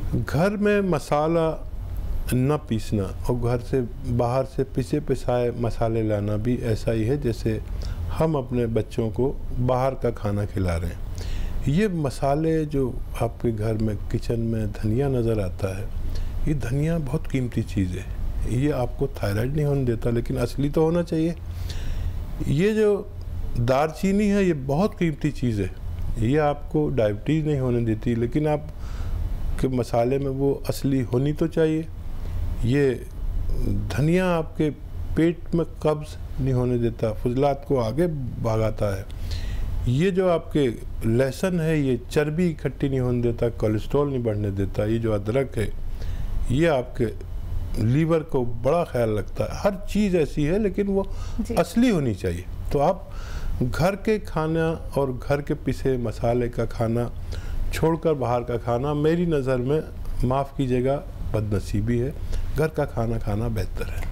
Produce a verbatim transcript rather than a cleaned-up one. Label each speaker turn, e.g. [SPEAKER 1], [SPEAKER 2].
[SPEAKER 1] घर में मसाला न पीसना और घर से बाहर से पिसे पिसाए मसाले लाना भी ऐसा ही है जैसे हम अपने बच्चों को बाहर का खाना खिला रहे हैं। ये मसाले जो आपके घर में किचन में धनिया नज़र आता है, ये धनिया बहुत कीमती चीज़ है। ये आपको थायराइड नहीं होने देता, लेकिन असली तो होना चाहिए। ये जो दालचीनी है, ये बहुत कीमती चीज़ है। ये आपको डायबिटीज़ नहीं होने देती, लेकिन आप के मसाले में वो असली होनी तो चाहिए। ये धनिया आपके पेट में कब्ज़ नहीं होने देता, फुजलात को आगे भागाता है। ये जो आपके लहसुन है, ये चर्बी इकट्ठी नहीं होने देता, कोलेस्ट्रॉल नहीं बढ़ने देता। ये जो अदरक है, ये आपके लीवर को बड़ा ख्याल रखता है। हर चीज़ ऐसी है, लेकिन वो असली होनी चाहिए। तो आप घर के खाना और घर के पिसे मसाले का खाना छोड़कर बाहर का खाना, मेरी नज़र में, माफ़ कीजिएगा, बदनसीबी है। घर का खाना खाना बेहतर है।